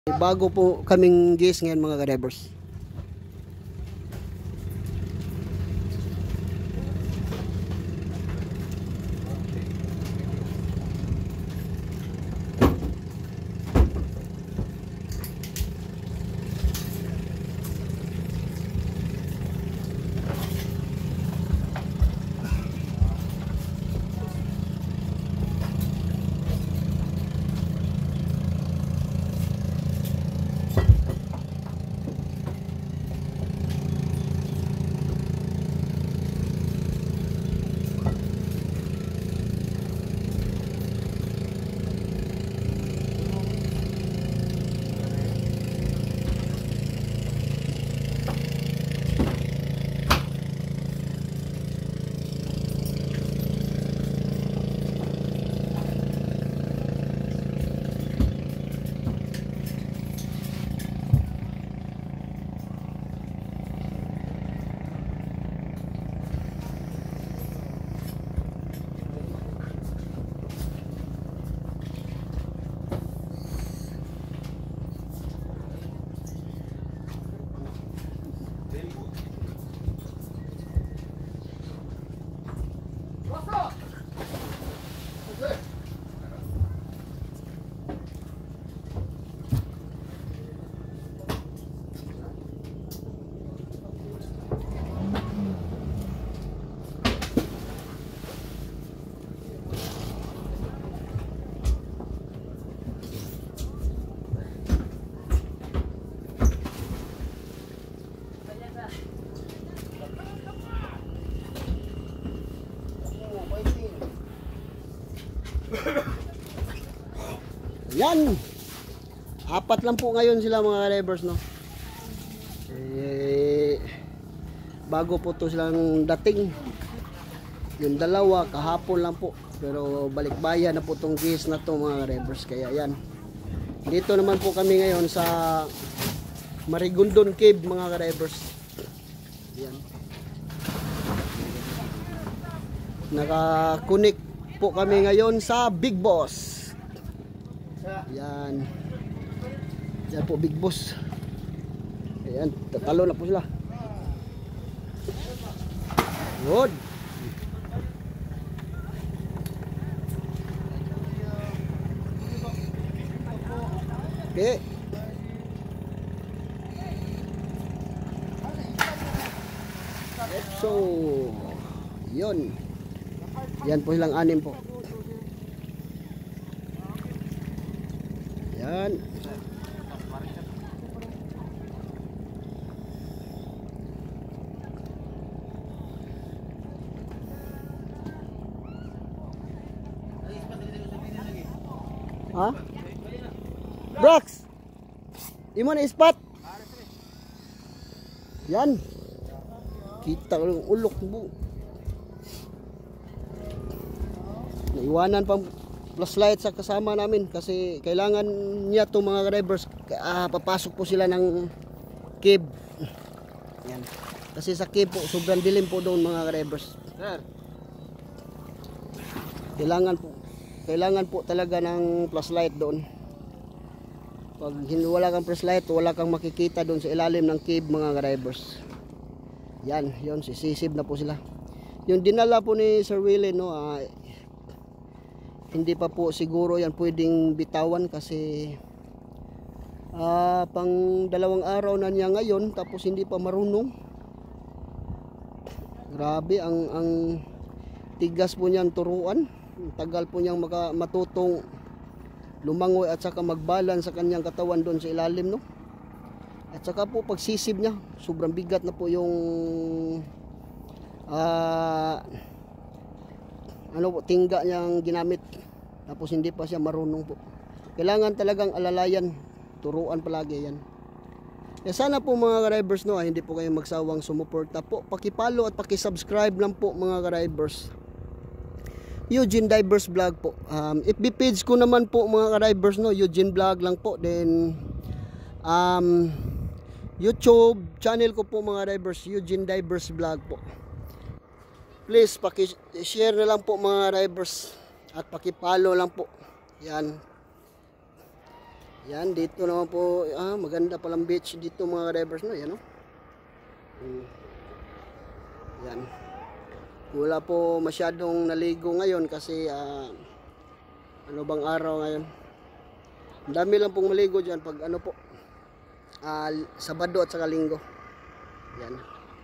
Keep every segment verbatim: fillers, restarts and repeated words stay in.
Bago po kaming gas ngayon mga ka-drivers. Yan. Apat lang po ngayon sila mga drivers, no. Eh, bago po to silang dating. Yung dalawa kahapon lang po. Pero balikbayan na po tong gas na to mga drivers. Kaya yan. Dito naman po kami ngayon sa Marigondon Cave mga drivers. Yan. Naka-connect po kami ngayon sa Big Boss. Yan. Yan po Big Boss. Ayan, tatalo na po sila. Good. Okay. So, yun. Yan po silang anim po. Yan. Ha? Brox. Imo na spot. Yan. Kita ko yung ulok mo. Naiwanan pang flashlight sa kasama namin kasi kailangan niya to mga drivers. Ah, papasok po sila ng cave. Yan. Kasi sa cave po sobrang dilim po doon mga drivers. Sir. Kailangan po kailangan po talaga ng flashlight doon. Pag wala kang flashlight, wala kang makikita doon sa ilalim ng cave mga drivers. Yan, yon sisisib na po sila. Yung dinala po ni Sir Willie, no, ah, hindi pa po siguro yan pwedeng bitawan kasi ah, pang dalawang araw na niya ngayon tapos hindi pa marunong. Grabe ang ang tigas po niyan turuan. Tagal po niyang maka, matutong lumangoy at saka magbalan sa kanyang katawan doon sa ilalim, no. At saka po pagsisib niya, sobrang bigat na po yung ah, ano po, tingga niyang ginamit. Tapos hindi pa siya marunong po. Kailangan talagang alalayan, turuan palagi yan. Kaya sana po mga drivers, no, hindi po kayo magsawang sumuporta po. Paki-follow at paki-subscribe lang po mga drivers. Eugene Divers Vlog po. Um, F B page ko naman po mga drivers, no, Eugene Vlog lang po. Then um, YouTube channel ko po mga drivers, Eugene Divers Vlog po. Please paki-share na lang po mga drivers at paki-follow lang po. Yan. Yan, dito naman po, ah, maganda palang beach dito mga drivers, no? Yan, no? Hmm. Yan. Wala po masyadong naligo ngayon kasi ah, ano bang araw ngayon. Ang dami lang pong maligo dyan pag ano po, ah, Sabado at saka Linggo. Yan.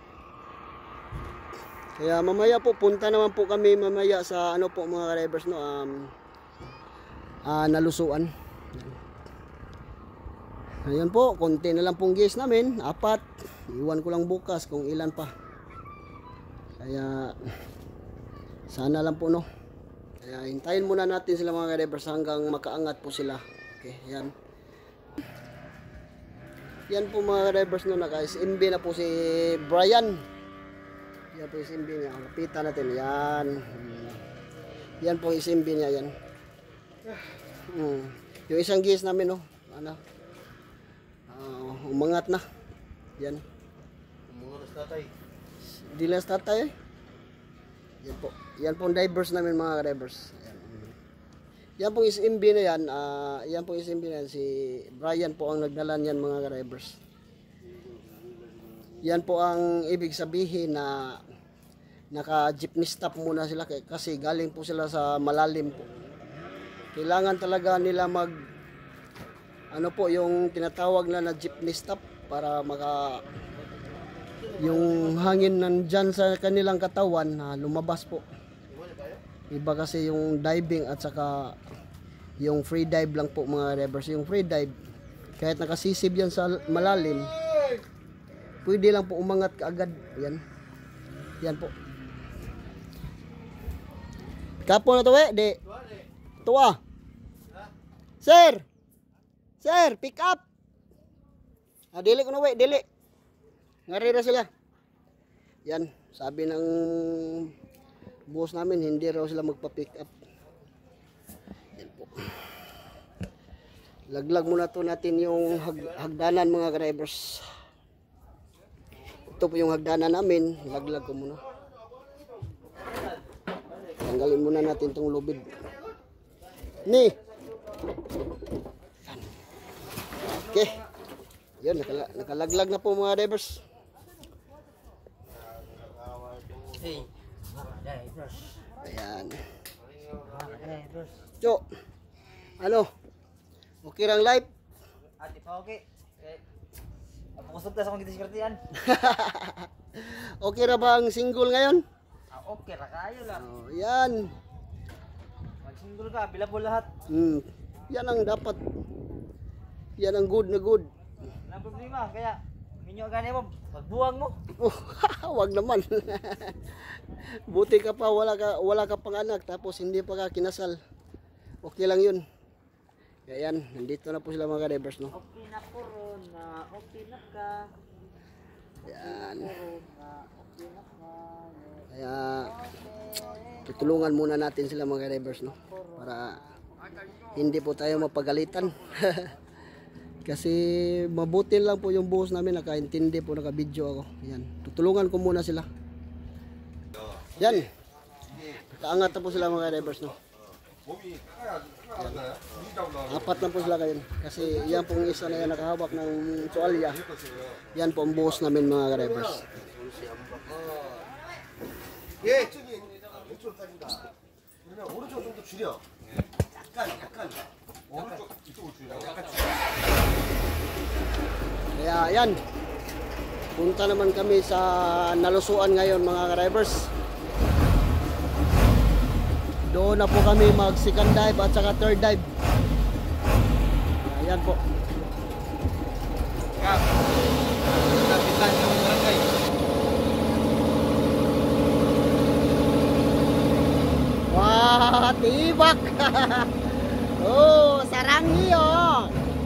Kaya mamaya po, punta naman po kami mamaya sa ano po mga drivers, no? Um, ah, Nalusuan. Yan. Ayan po, konti na lang pong gas namin, apat. Iwan ko lang bukas kung ilan pa. Kaya sana lang po, no. Kaya hintayin muna natin sila mga drivers hanggang makaangat po sila. Okay, yan. Yan po mga drivers, no, naka-S M B na po si Brian. Yan po yung S M B niya. Lapitan natin. Yan. Yan po yung S M B niya, yan. Hmm. Yung isang gas namin, no. Ano? Uh, umangat na. Yan. Umangat na tatay. Dilas tatay eh. Yan po. Yan po divers namin mga divers. Yan. Yan po S M B na yan. Uh, yan po S M B na yan. Si Brian po ang nagdala niyan mga divers. Yan po ang ibig sabihin na naka jeepney stop muna sila kasi galing po sila sa malalim po. Kailangan talaga nila mag ano po yung tinatawag na na jeepney stop para maka yung hangin nandyan sa kanilang katawan na lumabas po. Iba kasi yung diving at saka yung free dive lang po mga divers. Yung free dive kahit nakasisib yan sa malalim pwede lang po umangat kaagad. Yan. Yan po. Kapo na to eh. Di. Tuwa. Sir. Sir, pick up. Ah, dili ko na we, dili. Ngari na sila. Yan, sabi ng boss namin, hindi raw sila magpa-pick up. Yan po. Laglag muna to natin yung hag hagdanan mga drivers. Ito po yung hagdanan namin, laglag ko muna. Tanggalin muna natin tong lubid. Ni. Okay. Yun, nakala nakalaglag na po mga divers. Hey, divers. Ayan. Divers. Jo. Ano? Okay rang live? Ati pa okay. Eh, apukusog ta sa kong gitiskertian. Okay ra ba ang single ngayon? Ah, okay ra kayo lang. Oh, yan. Mag-single ka, bila po lahat. Hmm. Yan ang dapat. Yan ang good na good. Walang problema, kaya minyo gani mo, pagbuwang mo. Oh, wag naman. Buti ka pa wala ka wala ka pang anak tapos hindi pa ka kinasal. Okay lang 'yun. Kaya yan, nandito na po sila mga divers, no. Okay na po ron, na okay na ka. Yan. Na okay na ka. Kaya tutulungan muna natin sila mga divers, no. Para hindi po tayo mapagalitan. Kasi mabuti lang po yung boss namin, nakaintindi po, naka-video ako. Yan. Tutulungan ko muna sila. Yan. Nakaangat na po sila mga divers, no. Yan. Apat na po sila kayo. Kasi yan pong isa na yan nakahawak ng tuwalya. Yan po ang boss namin mga divers. 예, 저기 왼쪽으로 빠진다. 그러면 오른쪽 좀 더 줄여. 약간, 약간. 오른쪽 이쪽으로 줄여. 약간 줄여. Kaya yan. Punta naman kami sa Nalusuan ngayon mga drivers. Doon na po kami mag second dive at saka third dive. Ayan po. Kap. Napitan sa barangay. Wah, tibak. Oh, sarangi oh.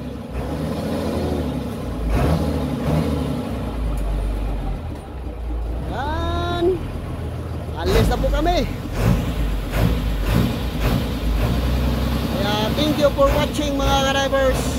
Yan. Alis na po kami. Kaya thank you for watching mga drivers.